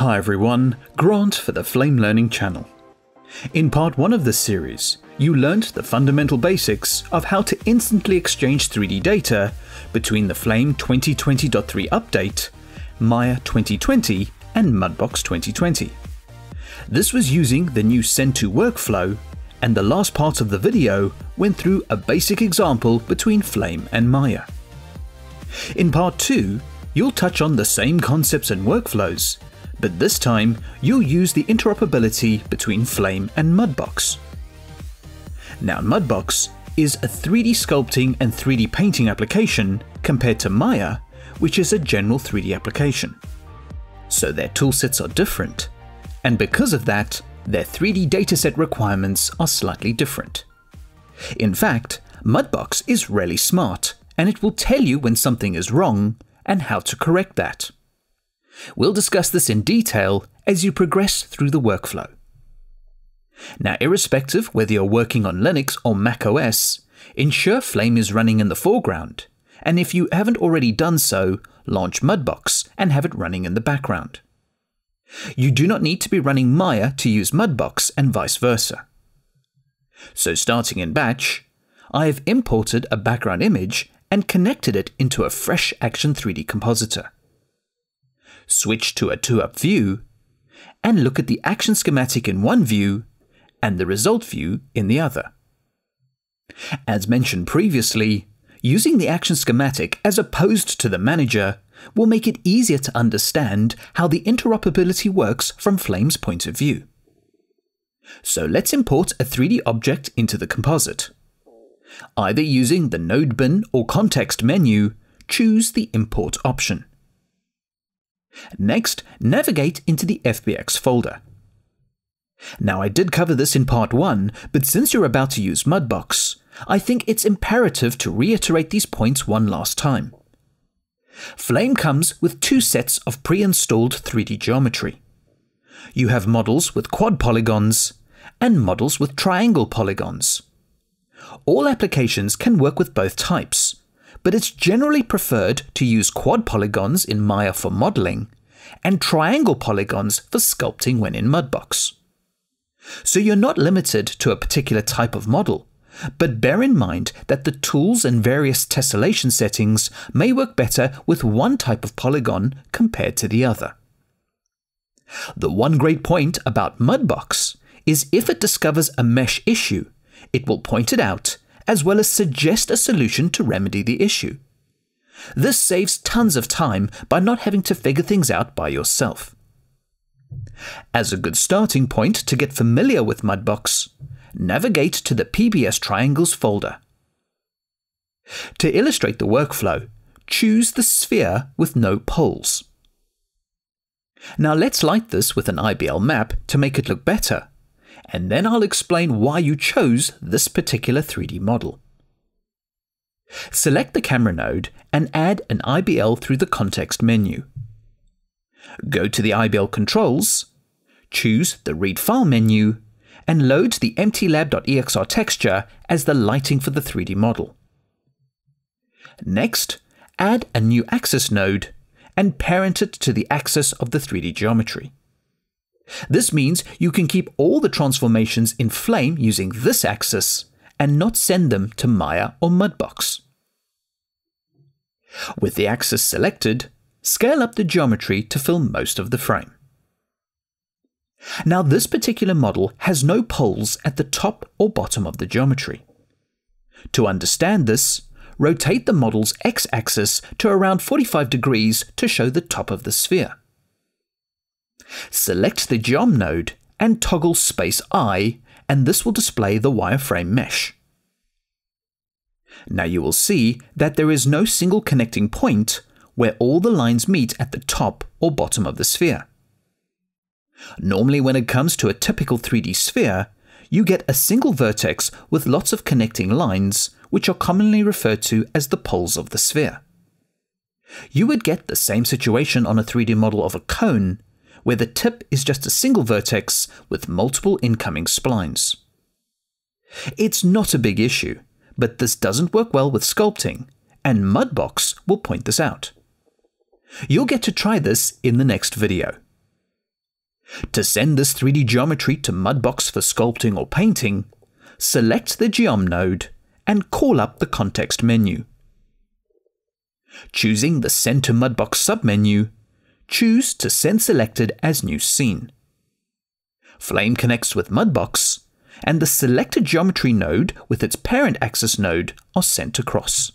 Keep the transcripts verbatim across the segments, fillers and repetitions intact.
Hi everyone, Grant for the Flame Learning channel. In part one of this series, you learned the fundamental basics of how to instantly exchange three D data between the Flame twenty twenty point three update, Maya twenty twenty, and Mudbox twenty twenty. This was using the new Send To workflow, and the last part of the video went through a basic example between Flame and Maya. In part two, you'll touch on the same concepts and workflows, but this time you'll use the interoperability between Flame and Mudbox. Now, Mudbox is a three D sculpting and three D painting application compared to Maya, which is a general three D application. So their toolsets are different, and because of that, their three D dataset requirements are slightly different. In fact, Mudbox is really smart, and it will tell you when something is wrong and how to correct that. We'll discuss this in detail as you progress through the workflow. Now, irrespective whether you're working on Linux or Mac O S, ensure Flame is running in the foreground, and if you haven't already done so, launch Mudbox and have it running in the background. You do not need to be running Maya to use Mudbox and vice versa. So starting in batch, I have imported a background image and connected it into a fresh Action three D compositor. Switch to a two up view, and look at the action schematic in one view and the result view in the other. As mentioned previously, using the action schematic as opposed to the manager will make it easier to understand how the interoperability works from Flame's point of view. So let's import a three D object into the composite. Either using the node bin or context menu, choose the import option. Next, navigate into the F B X folder. Now, I did cover this in part one, but since you're about to use Mudbox, I think it's imperative to reiterate these points one last time. Flame comes with two sets of pre-installed three D geometry. You have models with quad polygons and models with triangle polygons. All applications can work with both types, but it's generally preferred to use quad polygons in Maya for modeling and triangle polygons for sculpting when in Mudbox. So you're not limited to a particular type of model, but bear in mind that the tools and various tessellation settings may work better with one type of polygon compared to the other. The one great point about Mudbox is if it discovers a mesh issue, it will point it out as well as suggest a solution to remedy the issue. This saves tons of time by not having to figure things out by yourself. As a good starting point to get familiar with Mudbox, navigate to the P B S triangles folder. To illustrate the workflow, choose the sphere with no poles. Now let's light this with an I B L map to make it look better, and then I'll explain why you chose this particular three D model. Select the camera node and add an I B L through the context menu. Go to the I B L controls, choose the Read File menu, and load the emptylab.exr texture as the lighting for the three D model. Next, add a new axis node and parent it to the axis of the three D geometry. This means you can keep all the transformations in Flame using this axis and not send them to Maya or Mudbox. With the axis selected, scale up the geometry to fill most of the frame. Now, this particular model has no poles at the top or bottom of the geometry. To understand this, rotate the model's x-axis to around forty-five degrees to show the top of the sphere. Select the Geom node and toggle Space I, and this will display the wireframe mesh. Now you will see that there is no single connecting point where all the lines meet at the top or bottom of the sphere. Normally, when it comes to a typical three D sphere, you get a single vertex with lots of connecting lines, which are commonly referred to as the poles of the sphere. You would get the same situation on a three D model of a cone, where the tip is just a single vertex with multiple incoming splines. It's not a big issue, but this doesn't work well with sculpting, and Mudbox will point this out. You'll get to try this in the next video. To send this three D geometry to Mudbox for sculpting or painting, select the Geom node and call up the context menu. Choosing the Send to Mudbox submenu, choose to send selected as new scene. Flame connects with Mudbox, and the selected geometry node with its parent axis node are sent across.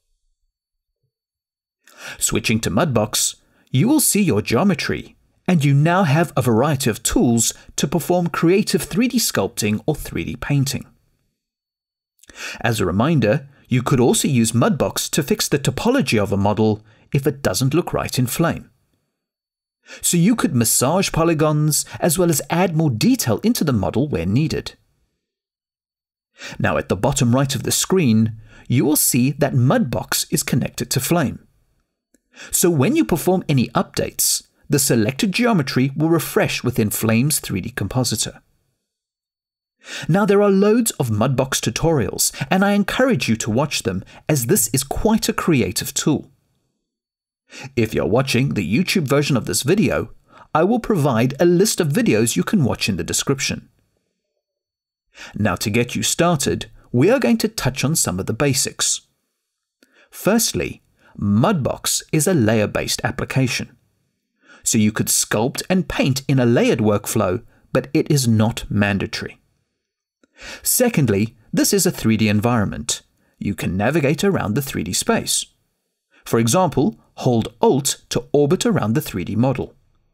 Switching to Mudbox, you will see your geometry, and you now have a variety of tools to perform creative three D sculpting or three D painting. As a reminder, you could also use Mudbox to fix the topology of a model if it doesn't look right in Flame. So you could massage polygons as well as add more detail into the model where needed. Now at the bottom right of the screen, you will see that Mudbox is connected to Flame. So when you perform any updates, the selected geometry will refresh within Flame's three D compositor. Now there are loads of Mudbox tutorials, and I encourage you to watch them as this is quite a creative tool. If you're watching the YouTube version of this video, I will provide a list of videos you can watch in the description. Now to get you started, we are going to touch on some of the basics. Firstly, Mudbox is a layer-based application. So you could sculpt and paint in a layered workflow, but it is not mandatory. Secondly, this is a three D environment. You can navigate around the three D space. For example, hold Alt to orbit around the three D model.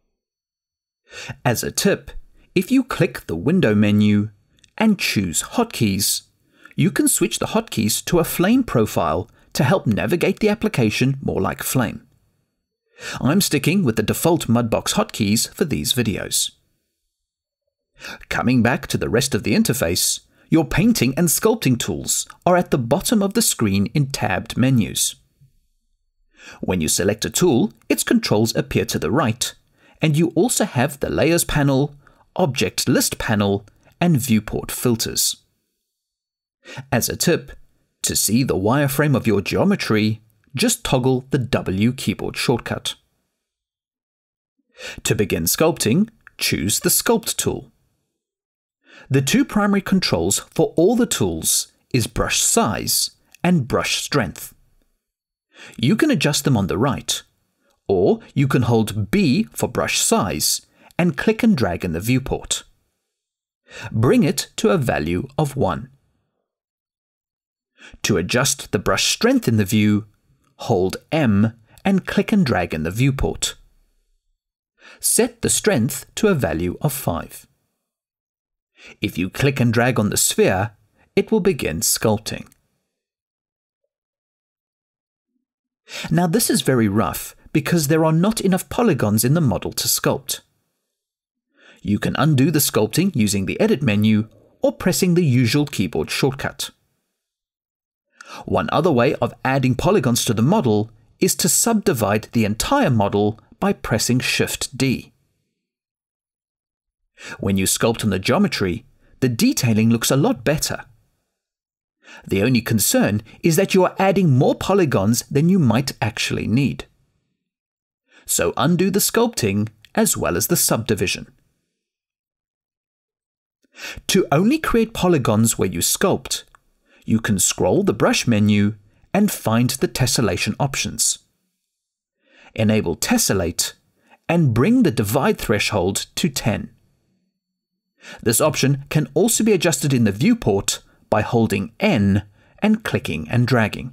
As a tip, if you click the Window menu and choose Hotkeys, you can switch the hotkeys to a Flame profile to help navigate the application more like Flame. I'm sticking with the default Mudbox hotkeys for these videos. Coming back to the rest of the interface, your painting and sculpting tools are at the bottom of the screen in tabbed menus. When you select a tool, its controls appear to the right, and you also have the Layers panel, Object List panel, and Viewport filters. As a tip, to see the wireframe of your geometry, just toggle the W keyboard shortcut. To begin sculpting, choose the Sculpt tool. The two primary controls for all the tools is brush size and brush strength. You can adjust them on the right, or you can hold B for brush size and click and drag in the viewport. Bring it to a value of one. To adjust the brush strength in the view, hold M and click and drag in the viewport. Set the strength to a value of five. If you click and drag on the sphere, it will begin sculpting. Now this is very rough because there are not enough polygons in the model to sculpt. You can undo the sculpting using the Edit menu or pressing the usual keyboard shortcut. One other way of adding polygons to the model is to subdivide the entire model by pressing Shift D. When you sculpt on the geometry, the detailing looks a lot better. The only concern is that you are adding more polygons than you might actually need. So undo the sculpting as well as the subdivision. To only create polygons where you sculpt, you can scroll the brush menu and find the tessellation options. Enable tessellate and bring the divide threshold to ten. This option can also be adjusted in the viewport by holding N and clicking and dragging.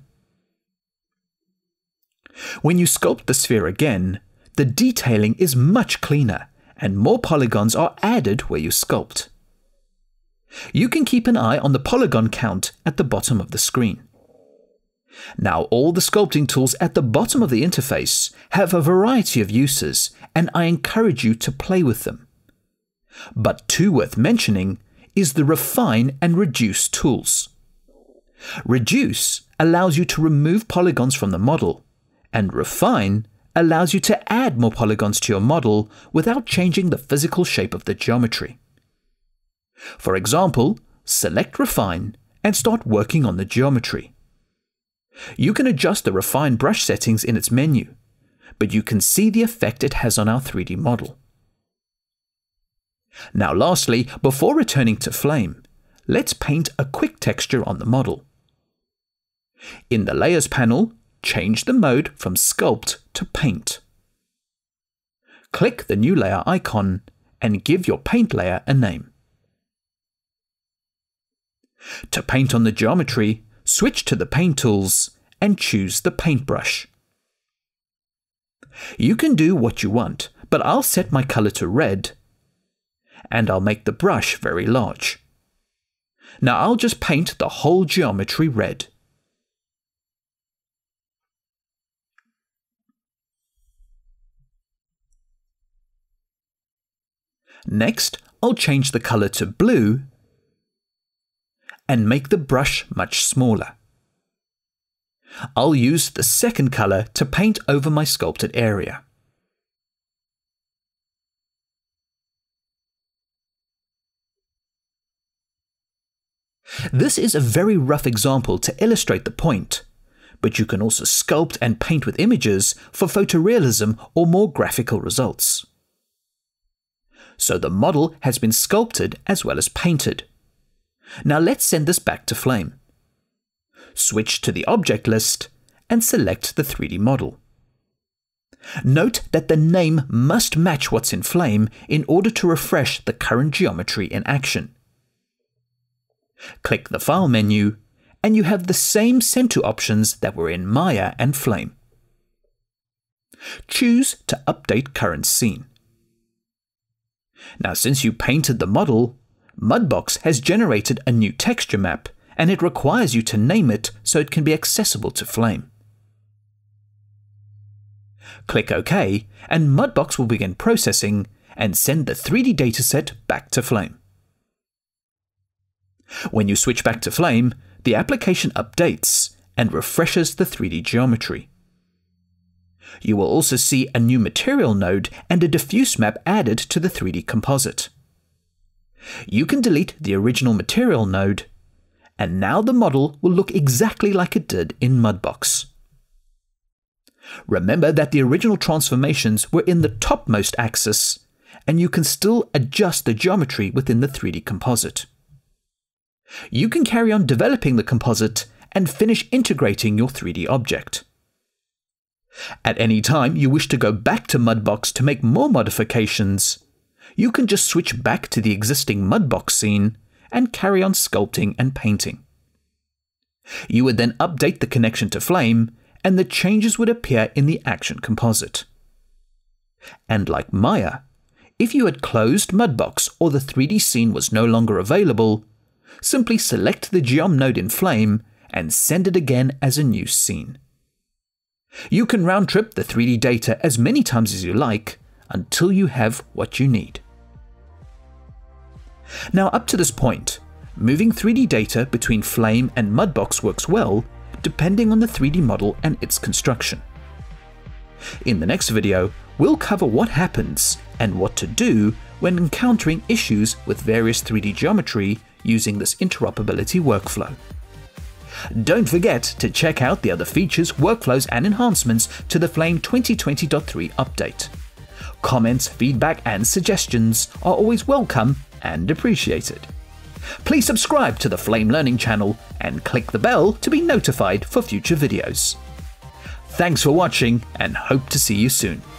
When you sculpt the sphere again, the detailing is much cleaner and more polygons are added where you sculpt. You can keep an eye on the polygon count at the bottom of the screen. Now all the sculpting tools at the bottom of the interface have a variety of uses, and I encourage you to play with them. But two worth mentioning is the Refine and Reduce tools. Reduce allows you to remove polygons from the model, and Refine allows you to add more polygons to your model without changing the physical shape of the geometry. For example, select Refine and start working on the geometry. You can adjust the Refine brush settings in its menu, but you can see the effect it has on our three D model. Now lastly, before returning to Flame, let's paint a quick texture on the model. In the Layers panel, change the mode from Sculpt to Paint. Click the new layer icon and give your paint layer a name. To paint on the geometry, switch to the Paint tools and choose the paintbrush. You can do what you want, but I'll set my color to red, and I'll make the brush very large. Now I'll just paint the whole geometry red. Next, I'll change the color to blue and make the brush much smaller. I'll use the second color to paint over my sculpted area. This is a very rough example to illustrate the point, but you can also sculpt and paint with images for photorealism or more graphical results. So the model has been sculpted as well as painted. Now let's send this back to Flame. Switch to the object list and select the three D model. Note that the name must match what's in Flame in order to refresh the current geometry in action. Click the File menu and you have the same Send to options that were in Maya and Flame. Choose to update current scene. Now since you painted the model, Mudbox has generated a new texture map and it requires you to name it so it can be accessible to Flame. Click OK and Mudbox will begin processing and send the three D dataset back to Flame. When you switch back to Flame, the application updates and refreshes the three D geometry. You will also see a new material node and a diffuse map added to the three D composite. You can delete the original material node, and now the model will look exactly like it did in Mudbox. Remember that the original transformations were in the topmost axis, and you can still adjust the geometry within the three D composite. You can carry on developing the composite and finish integrating your three D object. At any time you wish to go back to Mudbox to make more modifications, you can just switch back to the existing Mudbox scene and carry on sculpting and painting. You would then update the connection to Flame and the changes would appear in the action composite. And like Maya, if you had closed Mudbox or the three D scene was no longer available, simply select the geom node in Flame and send it again as a new scene. You can round-trip the three D data as many times as you like until you have what you need. Now up to this point, moving three D data between Flame and Mudbox works well depending on the three D model and its construction. In the next video, we'll cover what happens and what to do when encountering issues with various three D geometry using this interoperability workflow. Don't forget to check out the other features, workflows and enhancements to the Flame twenty twenty point three update. Comments, feedback and suggestions are always welcome and appreciated. Please subscribe to the Flame Learning channel and click the bell to be notified for future videos. Thanks for watching and hope to see you soon.